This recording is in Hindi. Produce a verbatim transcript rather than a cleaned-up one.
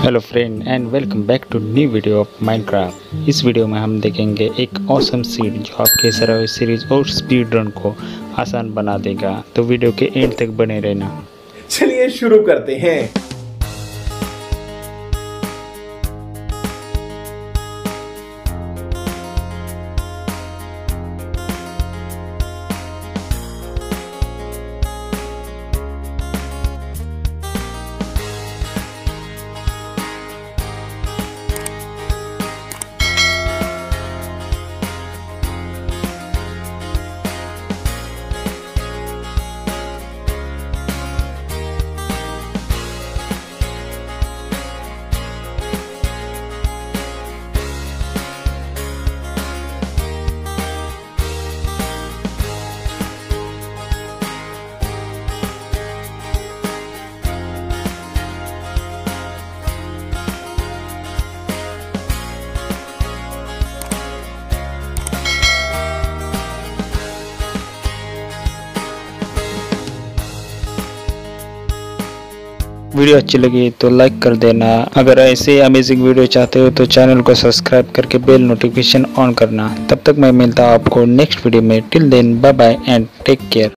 Hello friend and welcome back to new video of Minecraft. इस वीडियो में हम देखेंगे एक ऑसम सीड जो आपके सर्वाइवल सीरीज और स्पीड रन को आसान बना देगा। तो वीडियो के एंड तक बने रहना। चलिए शुरू करते हैं। वीडियो अच्छी लगी तो लाइक कर देना। अगर ऐसे अमेजिंग वीडियो चाहते हो तो चैनल को सब्सक्राइब करके बेल नोटिफिकेशन ऑन करना। तब तक मैं मिलता हूं आपको नेक्स्ट वीडियो में। Till then bye bye and take care.